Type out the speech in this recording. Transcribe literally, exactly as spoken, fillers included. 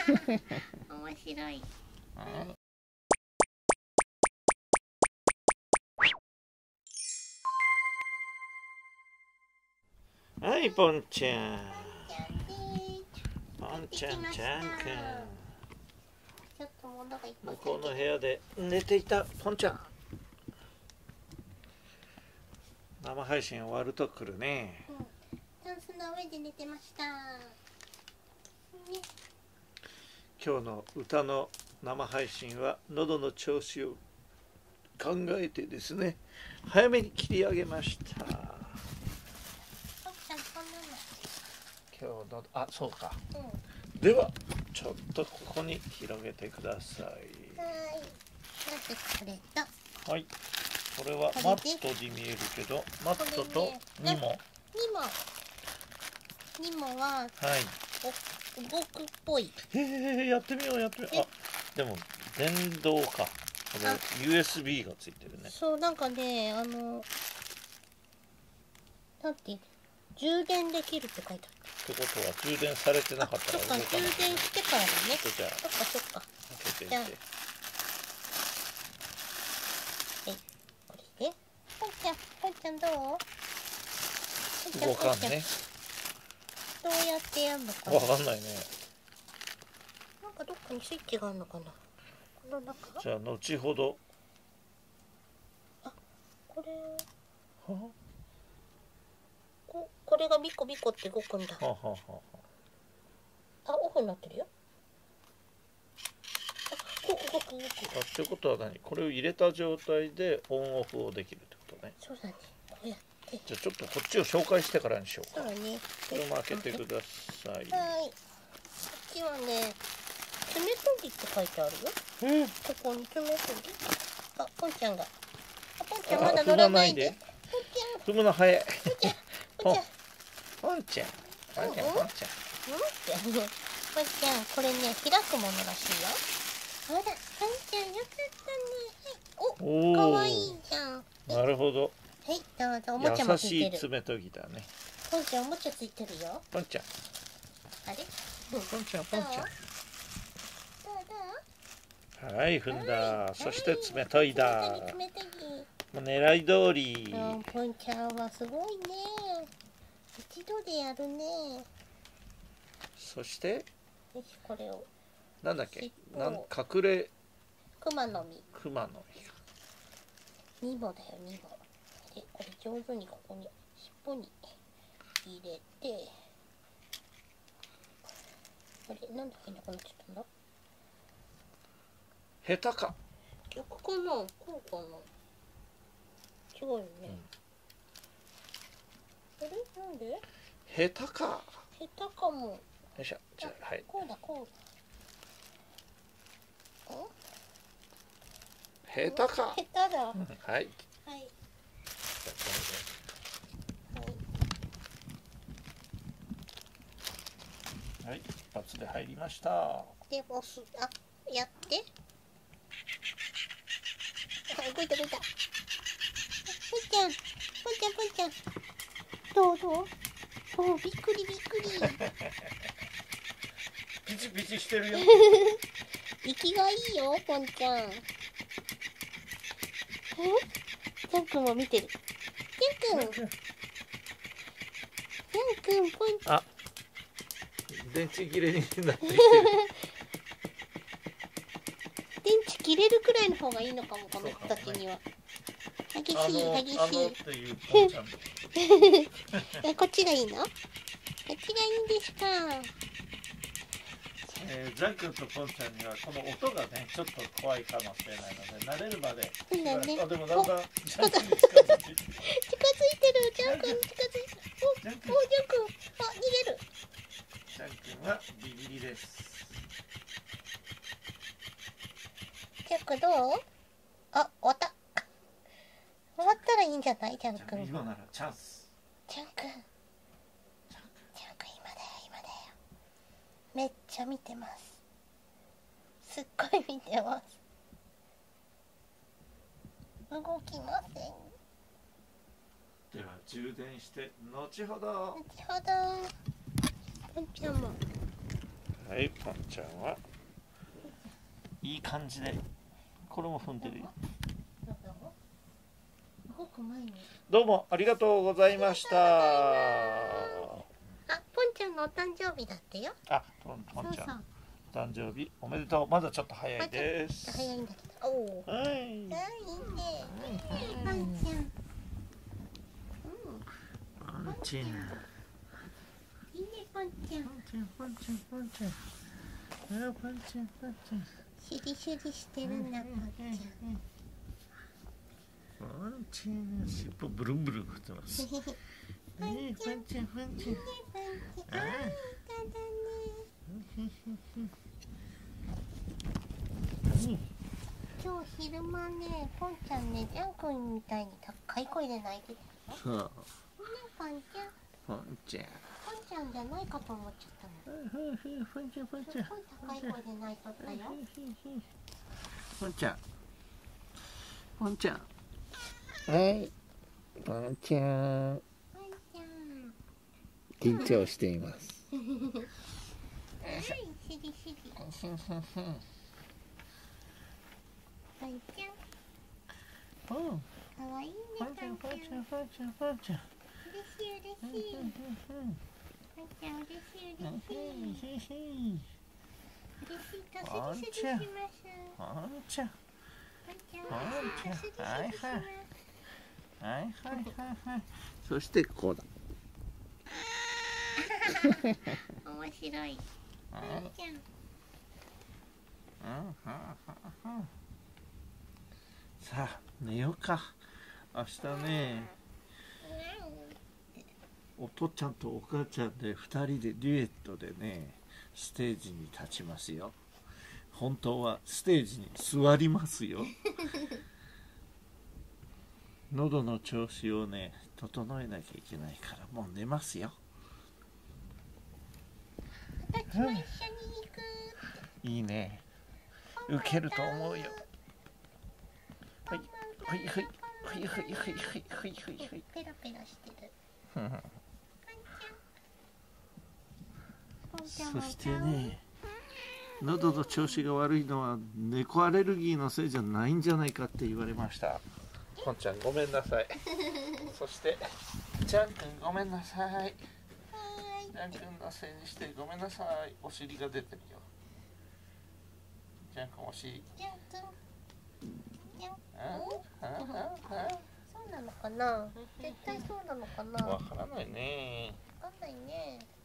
面白い。 はい、ポンちゃん。ポンちゃん、ちゃんくん。 ちょっと物がいっぱい。 向こうの部屋で寝ていたポンちゃん。生配信終わると来るね。 うん、タンスの上で寝てました。ね、 今日の歌の生配信は喉の調子を考えてですね、早めに切り上げました。今日のあそうか、うん、ではちょっとここに広げてください。はい、 まずこれと、 はい、これはマットに見えるけど、マットとニモニモニモは、はい、動くっぽい。 へえ、やってみようやってみよう。あ、でも電動か。これ ユーエスビー がついてるね。 そう、なんかね、あのなんて充電できるって書いてある。 ってことは充電されてなかったら動かない。 そっか、充電してからだね。 じゃあ、 そっかそっか。 開けていて。 はい、これで。ポンちゃん、ポンちゃんどう？ 動かんね。 どうやってやるのかな。 わかんないね。 なんかどっかにスイッチがあるのかな。この中？ じゃあ後ほど。 あ、これ。 は？ ここれがビコビコって動くんだ。 はははは。 あ、オフになってるよ。あ、動く動く動く。 あ、ってことは何？これを入れた状態でオンオフをできるってことね。 そうだね。こうやって。 じゃあちょっとこっちを紹介してからにしようか。 そうだね。 これも開けてください。はい。こっちはね、爪研ぎって書いてあるよ。うん。ここに爪研ぎ。あ、ポンちゃんが。あ、ポンちゃんまだ乗らないで。ポンちゃん。 踏むの早い。 ポンちゃん。 ポンちゃん。ポンちゃん。ポンちゃん。 うん？ポンちゃん、これね、開くものらしいよ。あら、ポンちゃんよかったね。はい。お、かわいいじゃん。 なるほど。 はい、どうぞ。おもちゃもついてる。 優しい爪研ぎだね。 ポンちゃんおもちゃついてるよ。 ポンちゃん。 あれ？ ポンちゃん、ポンちゃん。 どうどう？ はい、踏んだ。そして爪研いだ。 爪研ぎ。 もう狙い通り。 ポンちゃんはすごいね。一度でやるね。 そして。 よし、これを。 なんだっけ。なん、隠れ。 熊の実。 熊の実。ニモだよ、ニモ。で、これ上手にここに尻尾に入れて。あれ、なんでいなくなっちゃったんだ。 下手か。 逆かな、こうかな。違うよね。うん、あれ、なんで。 下手か。 下手かも。 よいしょ、じゃあ、はい。 こうだ、こうだ。 下手か。 下手だ。はい。 はい。はい、一発で入りました。 で、押す、あ、やって。あ、動いた動いた。ポンちゃん、ポンちゃん、ポンちゃん。どうどう。お、びっくりびっくり。 ピチピチしてるよ。 息がいいよ、ポンちゃん。え、ジャン君も見てる。ジャン君。ジャン君、ポン。 あ、電池切れになってきてる。 電池切れるくらいの方がいいのかも、この時には。激しい、激しい。 あのっていうポンちゃんこっちがいいの？こっちがいいんですか。 えー、ジャン君とポンちゃんにはこの音がねちょっと怖いかもしれないので慣れるまで。 そうだね。 あ、でもだんだんジャン君に近づいてる。 近づいてる。ジャン君に近づいてる。お、お、ジャン君。あ、逃げる。 ジャン君はビビリです。 ジャン君どう？あ、終わった。終わったらいいんじゃない？ジャン君。 今ならチャンス。 ジャン君。ジャン君今だよ、今だよ。めっちゃ見てます。すっごい見てます。動きません。 では充電して後ほど。 後ほど。ポンちゃんも。 はい、ポンちゃんはいい感じで、これも踏んでるよ。どうもありがとうございました。 あ、ポンちゃんのお誕生日だってよ。 あ、ポン、ポンちゃん。誕生日おめでとう。まだちょっと早いです。 早いんだけど。おお。はい。はい、いいね。ポンちゃん。 ポンちゃん。いいね、 ポンちゃん。 ポンちゃん、ポンちゃん、ポンちゃん。あ、ポンちゃん、ポンちゃん。 シュリシュリしてるんだ、ポンちゃん。 ポンちゃん、尻尾ブルンブルン振ってます。ポンちゃん、ポンちゃん、ポンちゃん。あ、いい子だね。 今日昼間ね、ポンちゃんね、ジャン君みたいに高い声で泣いてた。 そう。 ポンちゃん。 ポンちゃん。 ポンちゃんじゃないかと思っちゃったの。 ポンちゃん、ポンちゃん。 すごい高い声で泣いとったよ。 ポンちゃん。ポンちゃん。はい。ポンちゃん。 ポンちゃん。 緊張しています。 はい、しりしり。ポンちゃん。 ポン。 かわいいね、 ポンちゃん、ポンちゃん、ポンちゃん、ポンちゃん。 嬉しい、嬉しい。ポンちゃん、嬉しい、嬉しい。嬉しいとしりしりします。 ポンちゃん。 ポンちゃん、嬉しいとしりしりします。 はいはいはいはい。そしてこうだ。 面白い。ポンちゃん。 さあ寝ようか。明日ね、お父ちゃんとお母ちゃんでふたりでデュエットでねステージに立ちますよ。本当はステージに座りますよ。喉の調子をね整えなきゃいけないからもう寝ますよ。 私も一緒に行く。 いいね。受けると思うよ。はいはいはいはいはいはいはいはいはい。 ペラペラしてる。 そしてね、喉の調子が悪いのは猫アレルギーのせいじゃないんじゃないかって言われました。ポンちゃんごめんなさい。そしてジャン君ごめんなさい。ジャン君のせいにしてごめんなさい。お尻が出てるよ。ジャン君お尻。 ジャン君。ジャン君。そうなのかな。絶対そうなのかな。 わからないね。 わかんないね。